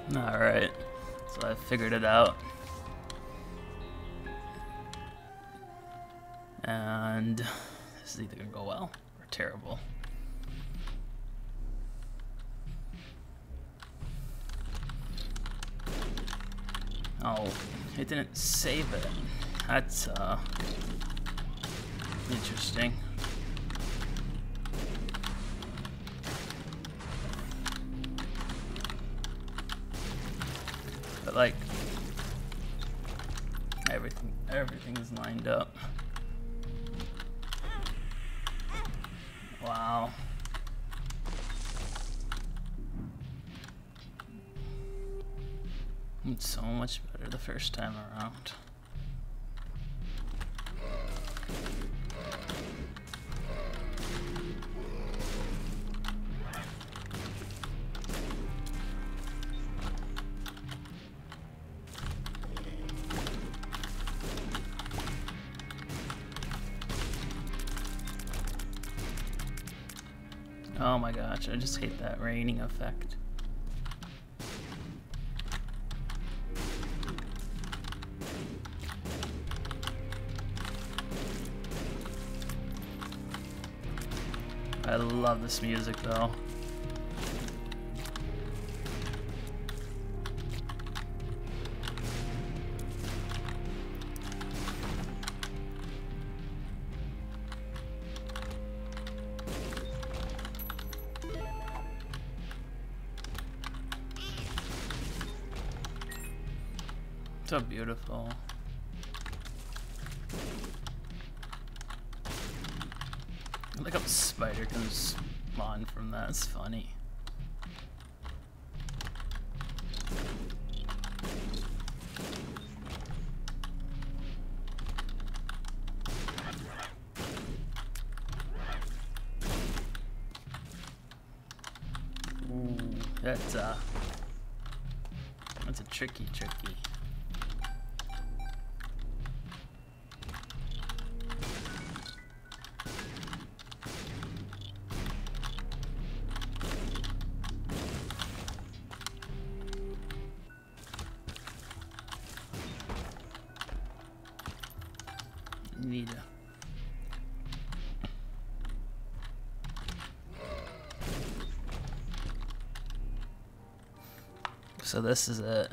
Alright, so I figured it out. And this is either gonna go well or terrible. Oh, it didn't save it. That's interesting. But like everything is lined up. Wow. It's so much better the first time around. Oh my gosh, I just hate that raining effect. I love this music though. So beautiful. I like how a spider can spawn from that. It's funny. Ooh, that's a tricky. Need a So this is it.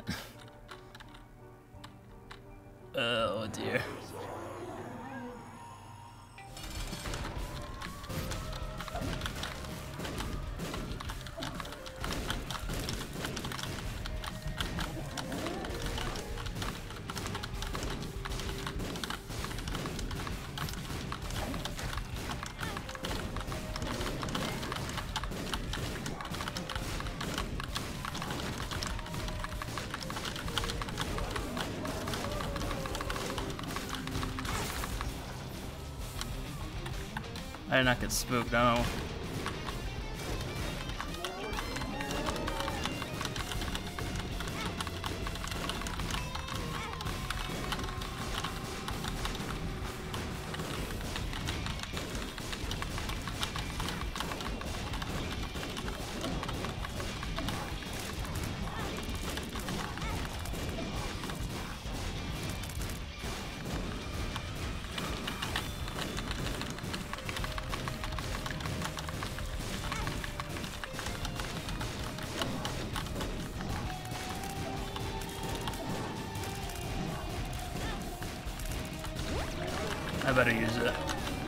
Oh dear. I did not get spooked, no. I better use it.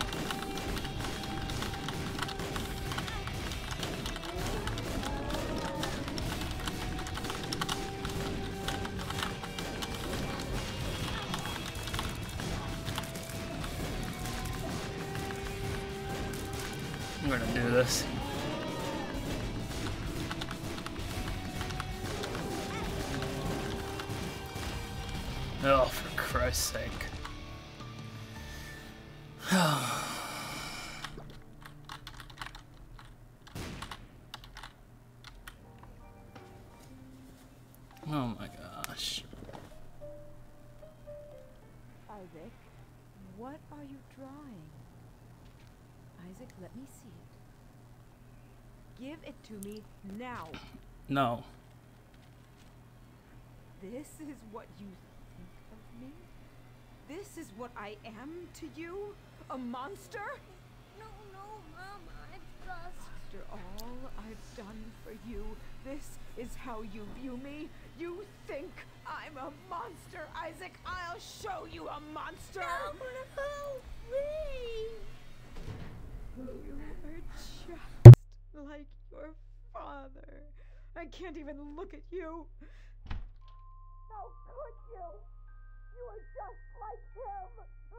I'm gonna do this. Oh, for Christ's sake. Oh my gosh. Isaac, what are you drawing? Isaac, let me see it. Give it to me now. No. This is what you think of me? This is what I am to you? A monster? No, Mom, I just... After all I've done for you, this is how you view me? You think I'm a monster, Isaac? I'll show you a monster! No, please! You are just like your father. I can't even look at you. How could you? You are just like him.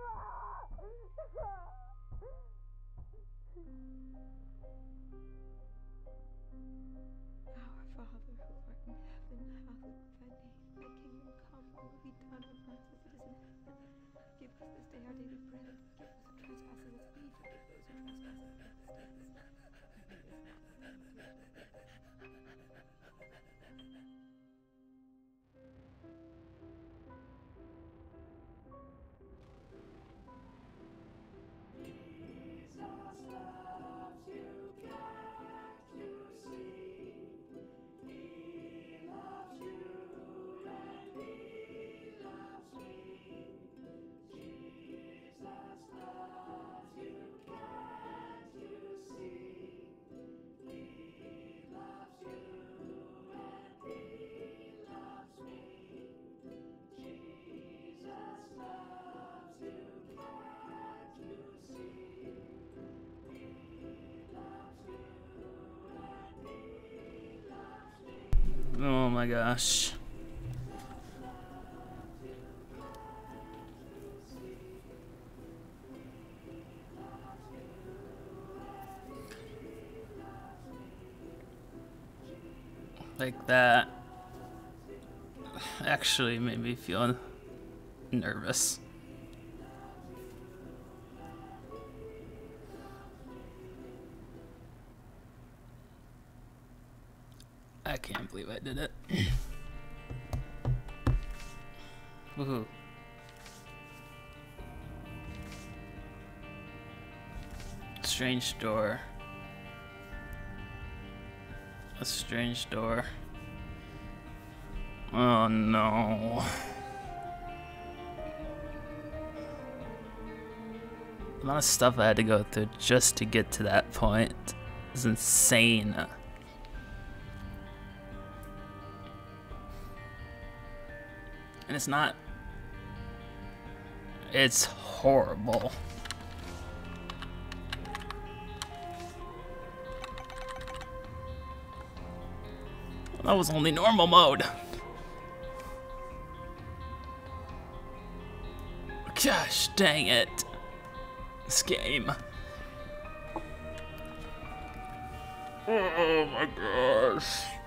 Our Father who art in heaven, hallowed be thy name. Thy kingdom come, thy will be done on earth as it is in heaven. Give us this day our daily bread, and forgive us our trespasses as we forgive those who trespass against us. And lead us not into temptation. Oh my gosh. Like that actually made me feel nervous. I can't believe I did it. Woohoo. Strange door. A strange door. Oh no. The amount of stuff I had to go through just to get to that point is insane. And it's not... It's horrible. That was only normal mode. Gosh dang it. This game. Oh my gosh.